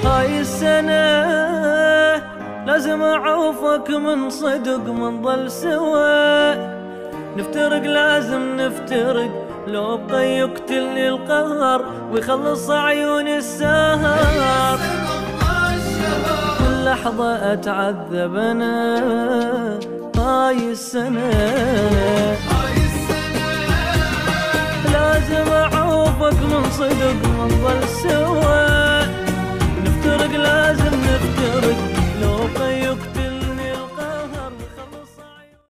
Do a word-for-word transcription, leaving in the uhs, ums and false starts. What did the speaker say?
هاي السنة لازم أعوفك من صدق منظل سوا، نفترق لازم نفترق لو بقى يقتلني القهر ويخلص عيون السهر. كل لحظة أتعذب أنا هاي السنة، لازم أعوفك من صدق منظل سوا،